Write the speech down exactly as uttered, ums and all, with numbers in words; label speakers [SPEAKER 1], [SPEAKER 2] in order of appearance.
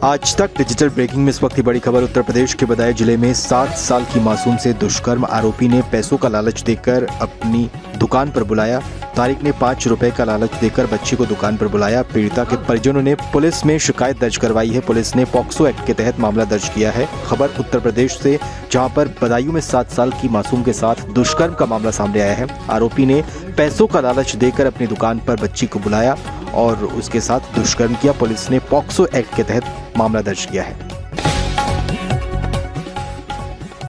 [SPEAKER 1] आज तक digital breaking में इस वक्त की बड़ी खबर। उत्तर प्रदेश के बदायूं जिले में सात साल की मासूम से दुष्कर्म। आरोपी ने पैसों का लालच देकर अपनी दुकान पर बुलाया। तारिक ने पाँच रुपए का लालच देकर बच्ची को दुकान पर बुलाया। पीड़िता के परिजनों ने पुलिस में शिकायत दर्ज करवाई है। पुलिस ने पॉक्सो एक्ट के तहत मामला दर्ज किया है। खबर उत्तर प्रदेश से, जहां पर बदायूं में सात साल की मासूम के साथ दुष्कर्म का मामला सामने आया है। आरोपी ने पैसों का लालच देकर अपनी दुकान पर बच्ची को बुलाया और उसके साथ दुष्कर्म किया। पुलिस ने पॉक्सो एक्ट के तहत मामला दर्ज किया है।